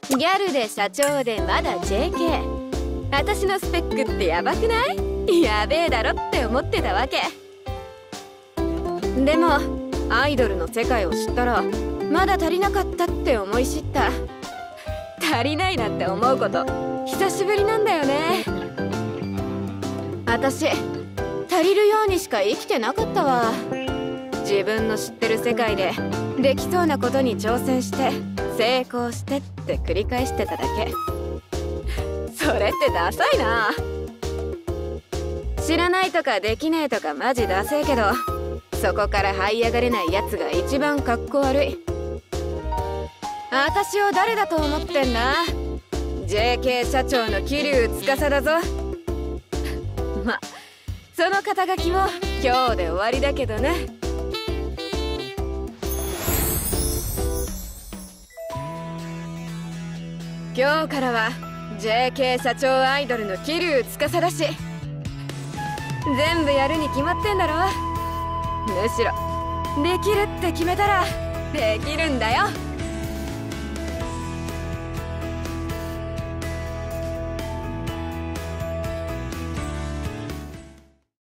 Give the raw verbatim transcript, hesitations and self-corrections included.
ギャルで社長でまだ ジェーケー。 私のスペックってヤバくない？やべえだろって思ってたわけ。でもアイドルの世界を知ったらまだ足りなかったって思い知った。足りないなんて思うこと久しぶりなんだよね。私足りるようにしか生きてなかったわ。自分の知ってる世界でできそうなことに挑戦して成功してって繰り返してただけ。それってダサいな。知らないとかできねえとかマジダセえけど、そこから這い上がれないやつが一番かっこ悪い。私を誰だと思ってんだ？ ジェーケー 社長の桐生司だぞ。ま、その肩書きも今日で終わりだけどね。今日からは ジェーケー 社長アイドルの桐生司だし、全部やるに決まってんだろ。むしろできるって決めたらできるんだよ。